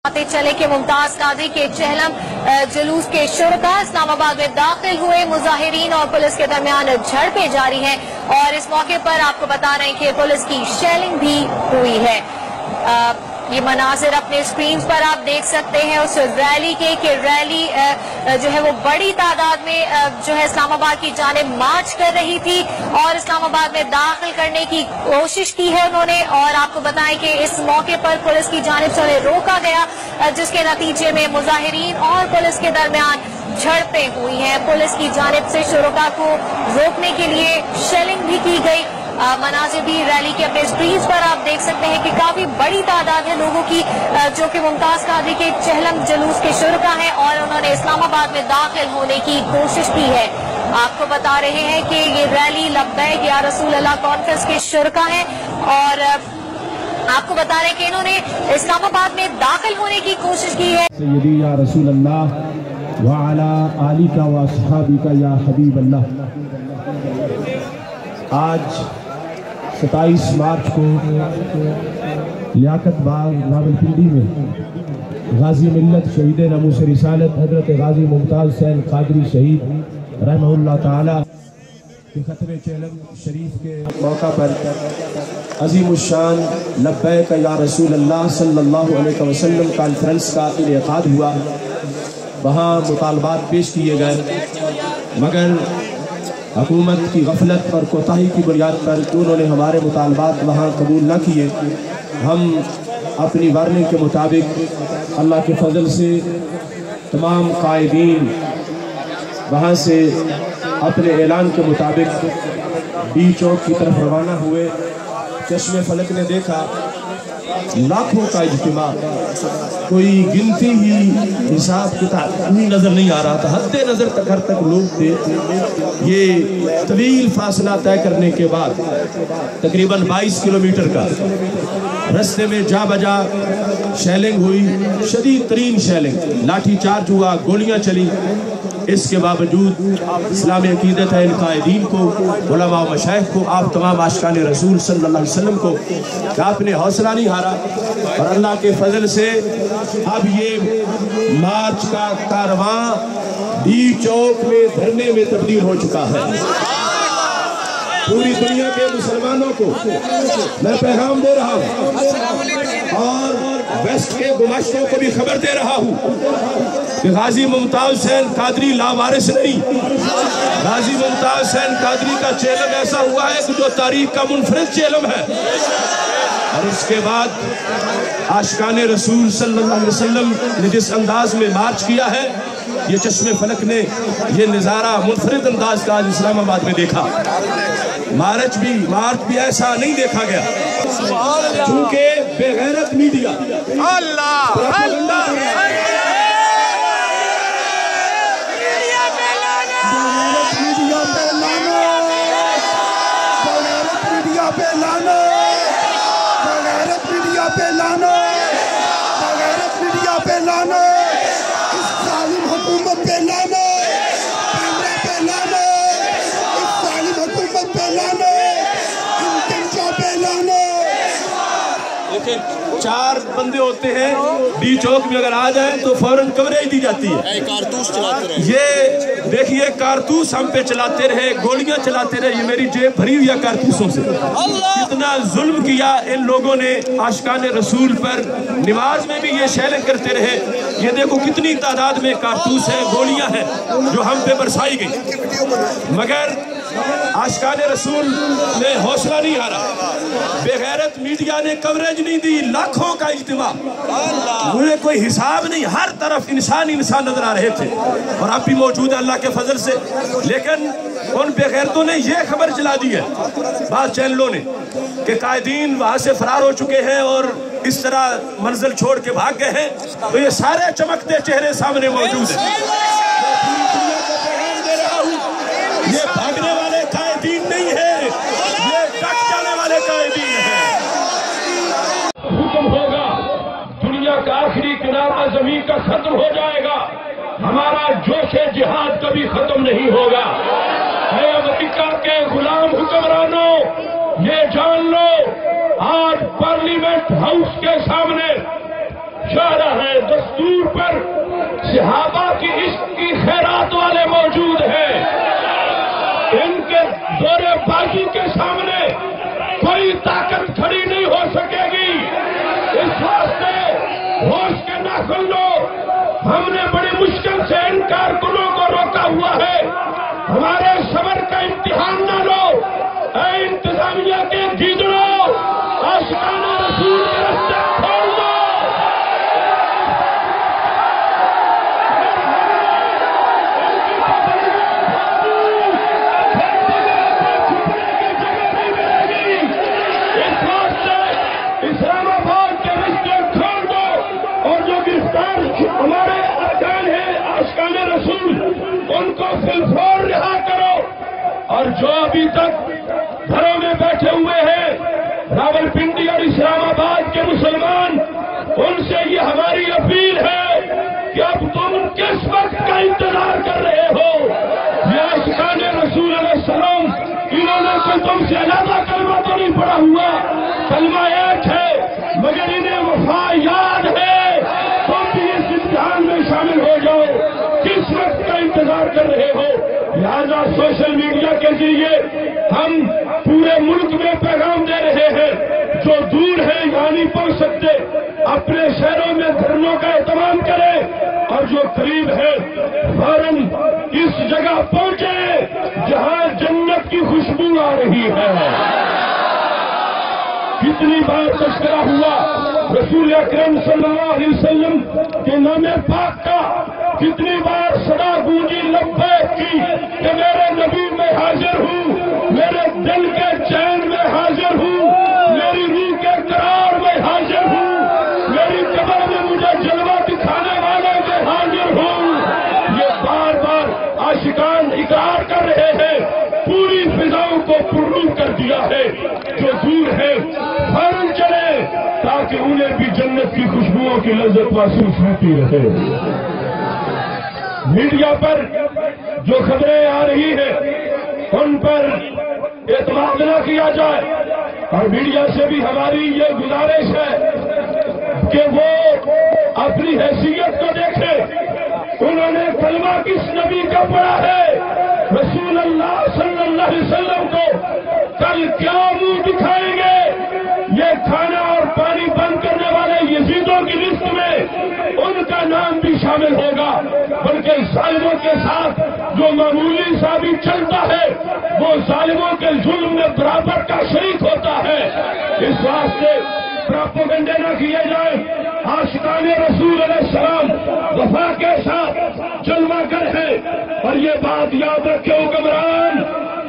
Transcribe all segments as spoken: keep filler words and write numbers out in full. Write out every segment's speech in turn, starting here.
चले कि मुमताज कादरी के चहलम जुलूस के शुरका इस्लामाबाद में दाखिल हुए। मुजाहिरीन और पुलिस के दरमियान झड़पें जारी हैं और इस मौके पर आपको बता रहे हैं कि पुलिस की शेलिंग भी हुई है। आ, ये मनाजिर अपने स्क्रीन पर आप देख सकते हैं उस रैली के कि रैली जो है वो बड़ी तादाद में जो है इस्लामाबाद की जानिब मार्च कर रही थी और इस्लामाबाद में दाखिल करने की कोशिश की है उन्होंने। और आपको बताएं कि इस मौके पर पुलिस की जानिब से उन्हें रोका गया जिसके नतीजे में मुजाहिरीन और पुलिस के दरमियान झड़पें हुई हैं। पुलिस की जानिब से शुरका को रोकने के लिए शेलिंग भी की गई। मनाजिर भी रैली के अपने स्क्रीन पर आप देख सकते हैं कि काफी बड़ी तादाद है लोगों की जो कि मुमताज कादरी के चहलम जुलूस के शुरका है और उन्होंने इस्लामाबाद में दाखिल होने की कोशिश की है। आपको बता रहे हैं कि ये रैली लब्बैक या रसूल अल्लाह कॉन्फ्रेंस के शुरका है और आपको बता रहे हैं कि इन्होंने इस्लामाबाद में दाखिल होने की कोशिश की है। सय्यदी या रसूल अल्लाह व अला आलिका व अस्हाबिका या हबीब अल्लाह। आज सताईस मार्च को लियाकत बाग रावलपिंडी में गाजी मिल्लत शहीद नमूस रिसालत हजरत गाजी मुमताज हुसैन कादरी शहीद रहमहुल्लाह ताला के खत्म चहलम शरीफ के मौका पर अज़ीमुश्शान लब्बैक या रसूल अल्लाह सल्लल्लाहु अलैहि वसल्लम कॉन्फ्रेंस का इनेकाद हुआ। वहाँ मुतालबात पेश किए गए मगर हुकूमत की गफलत और कोताही की बुनियाद पर उन्होंने हमारे मुतालबात वहाँ कबूल न किए। हम अपनी वार्निंग के मुताबिक अल्लाह के फजल से तमाम कायदीन वहाँ से अपने ऐलान के मुताबिक डी चौक की तरफ रवाना हुए। चश्मे फलक ने देखा लाखों का इज्तिमा, कोई गिनती ही हिसाब किताब नहीं नजर नहीं आ रहा था। हद्दे नजर तक हर तक लोग थे। ये तवील फासला तय करने के बाद तकरीबन बाईस किलोमीटर का रास्ते में जा बजा शेलिंग हुई, शदीद तरीन शेलिंग, लाठी चार्ज हुआ, गोलियां चली। इसके बावजूद इस्लामी अकीदत है कायदीन को, उलमा व मशाइख को, आप तमाम आशिकान रसूल सल्लल्लाहु अलैहि वसल्लम को कि आपने हौसला नहीं हारा और अल्लाह के फजल से अब ये मार्च का कारवां डी चौक में धरने में तब्दील हो चुका है। पूरी दुनिया के मुसलमानों को मैं पैगाम दे रहा हूँ और वेस्ट के गुमाश्तों को भी खबर दे रहा हूँ कि गाजी मुमताज हुसैन कादरी लावारिस नहीं, गाजी मुमताज हुसैन कादरी का चेलम ऐसा हुआ है कि जो तारीख का मुनफरिद चेलम है। और उसके बाद आशिकाने रसूल सल्लल्लाहु अलैहि वसल्लम ने जिस अंदाज में मार्च किया है, ये चश्मे फलक ने ये नज़ारा मुनफरिद अंदाज का आज इस्लामाबाद में देखा। मार्च भी मार्च भी ऐसा नहीं देखा गया क्योंकि बेगैरत मीडिया अल्लाह अल्लाह चार बंदे होते हैं डी चौक में, अगर आ जाए तो फौरन कवरेज दी जाती है। कारतूस चलाते रहे, ये देखिए कारतूस हम पे चलाते रहे, गोलियां चलाते रहे। ये मेरी जेब भरी हुई है कारतूसों से। इतना जुल्म किया इन लोगों ने आशिकाने रसूल पर। नमाज में भी ये शेलिंग करते रहे। ये देखो कितनी तादाद में कारतूस है, गोलियां हैं जो हम पे बरसाई गई, मगर आशिकाने रसूल ने हौसला नहीं हारा। बेगैरत मीडिया ने कवरेज नहीं दी। लाखों का इज्तिमा, मुझे कोई हिसाब नहीं, हर तरफ इंसान इंसान नजर आ रहे थे और आप भी मौजूद है अल्लाह के फजल से। लेकिन उन बेगैरतों ने यह खबर चला दी है बाद चैनलों ने कि कायदीन वहां से फरार हो चुके हैं और इस तरह मंजिल छोड़ के भाग गए हैं। तो ये सारे चमकते चेहरे सामने मौजूद है। ये भागने वाले कायदीन नहीं है, ये डट जाने वाले कायदीन है। हुक्म होगा, दुनिया का आखिरी किनारा जमीन का खत्म हो जाएगा, हमारा जोशे जिहाद कभी खत्म नहीं होगा। है अमेरिका के गुलाम हुक्मरानों, ये जान लो, आज पार्लियामेंट हाउस के सामने जा रहा है دستور پر صحابہ کی عشق کی خیرات والے موجود ہیں. ان کے زور بازی کے سامنے کوئی طاقت کھڑی نہیں ہو سکے گی. اس واسطے ہوش کے ناخن لو. ہم نے بڑی مشکل سے ان کارکنوں کو روکا ہوا ہے. ہمارے صبر کا امتحان نہ لو. اے انتظامیہ کے گیدڑوں، عاشقان رسول کے راستے کھول دو. اس واسطے اسلام آباد کے راستے کھول دو. اور جو گرفتار ہمارے ارکان ہیں عاشقان رسول، ان کو فلفور رہا کرو. اور جو ابھی تک گھروں میں بیٹھے ہوئے ہیں راول پنڈی اور اسلام آباد کے مسلمان، ان سے یہ ہماری اپیل ہے کہ اب تم کس وقت کا انتظار کر رہے ہو؟ یہ عاشقان رسول علیہ السلام، انہوں نے کوئی تم سے علیحدہ کلمہ تو نہیں پڑھا ہوا. کلمہ ایک ہے، مگر انہیں وفا یاد ہے. تم بھی اس امتحان میں شامل ہو جاؤ. کس وقت کا انتظار کر رہے ہو؟ لہذا سوشل میڈیا کے ذریعے ہم پورے ملک میں پیغام دے رہے ہیں. جو دور ہے یہاں نہیں پہنچ سکتے، اپنے شہروں میں دھرنوں کا اہتمام کریں. اور جو قریب ہے فوراً اس جگہ پہنچے جہاں جنت کی خوشبو آ رہی ہے. کتنی بار تذکرہ ہوا رسول اکرم صلی اللہ علیہ وسلم کے نام پاک کا. کتنی بار صدا گونجی لبیک کی کہ میرے نبی میں حاضر ہوں، میرے دل کے چین میں حاضر ہوں، میری روح کے قرار میں حاضر ہوں، میری قبر میں مجھے جلوہ دکھانے والے میں حاضر ہوں. یہ بار بار عاشقان اقرار کر رہے ہیں. پوری فضاؤں کو پرنور کر دیا ہے. جو دور ہے فوراً چلے تاکہ انہیں بھی جنت کی خوشبوؤں کی لذت محسوس ہوتی رہے. میڈیا پر جو خبریں آ رہی ہیں ان پر اعتماد نہ کیا جائے. اور میڈیا سے بھی ہماری یہ گزارش ہے کہ وہ اپنی حیثیت کو دیکھیں. انہوں نے کلمہ کس نبی کا پڑھا ہے؟ رسول اللہ صلی اللہ علیہ وسلم کو. کل کیا منہ دکھائیں گے؟ یہ کھانا اور پانی بند کرنے والے یزیدوں کی لسٹ میں ان کا نام بھی شامل ہوگا. بلکہ ظالموں کے ساتھ جو معمولی سا بھی چلتا ہے وہ ظالموں کے ظلم میں برابر کا شریک ہوتا ہے. اس واسطے پراپوگنڈے نہ کیے جائیں. عاشقان رسول علیہ السلام وفا کے ساتھ جلوہ گر ہے. اور یہ بات یاد رکھے حکمران،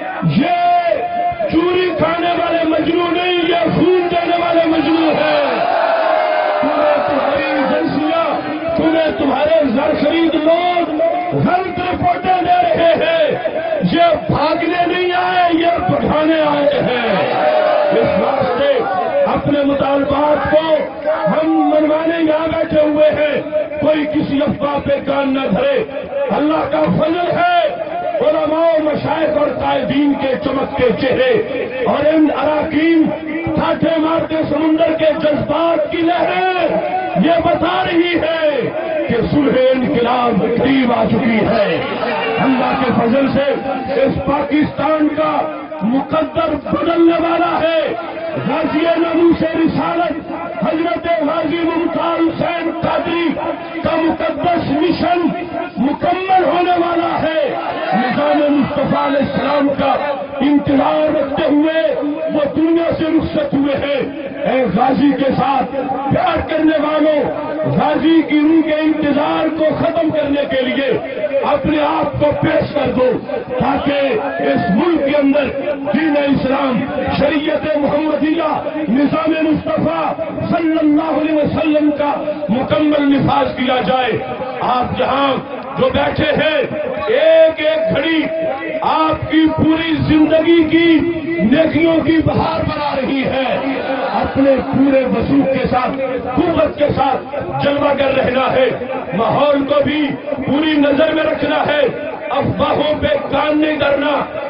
یہ چوری کھانے والے مجنو نہیں، یہ خون دینے والے مجنو ہیں. تمہیں تمہاری ایجنسیاں، تمہیں تمہارے زر خرید لوگ غلط رپورٹیں دے رہے ہیں. یہ بھاگنے نہیں آئے، یہ بٹھانے آئے ہیں. اس واسطے اپنے مطالبات کو ہم منوانے یہاں بیٹھے ہوئے ہیں. کوئی کسی افواہ پہ کان نہ دھرے. اللہ کا فضل ہے علماء و مشائخ اور قائدین کے چمکتے چہرے اور ان اراکین ٹھاٹھے مارتے سمندر کے جذبات کی لہریں یہ بتا رہی ہے کہ صلح انقلاب قریب آ چکی ہے. اللہ کے فضل سے اس پاکستان کا مقدر بدلنے والا ہے. غازی ناموس رسالت حضرت غازی ممتاز حسین قادری کا مقدس مشن مکمل ہونے والا ہے. نظام مصطفیٰ علیہ السلام کا انتظار رکھتے ہوئے وہ دنیا سے رخصت ہوئے ہیں. اے غازی کے ساتھ پیار کرنے والوں، غازی کی روح کے انتظار کو ختم کرنے کے لیے اپنے آپ کو پیش کر دو تاکہ اس ملک کے اندر دین اسلام، شریعت محمدیہ، نظام مصطفیٰ صلی اللہ علیہ وسلم کا مکمل نفاذ کیا جائے. آپ جہاں جو بیٹھے ہیں ایک ایک گھڑی آپ کی پوری زندگی کی نیکیوں کی بہار بنا رہی ہے. اپنے پورے وسوخ کے ساتھ، قوت کے ساتھ جلوہ گر رہنا ہے. ماحول کو بھی پوری نظر میں رکھنا ہے. افواہوں پہ کان نہیں دھرنا.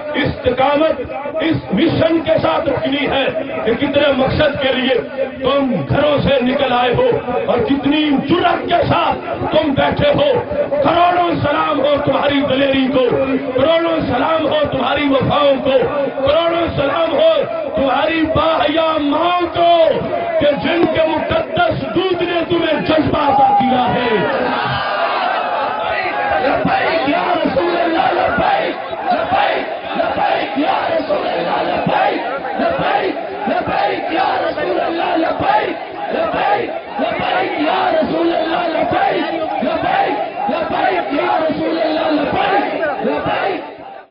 استقامت اس مشن کے ساتھ رکھنی ہے کہ کتنے مقصد کے لیے تم گھروں سے نکل آئے ہو اور کتنی جرأت کے ساتھ تم بیٹھے ہو. کروڑوں سلام ہو تمہاری دلیری کو، کروڑوں سلام ہو تمہاری وفاؤں کو، کروڑوں سلام ہو تمہاری باحیا ماں کو کہ جن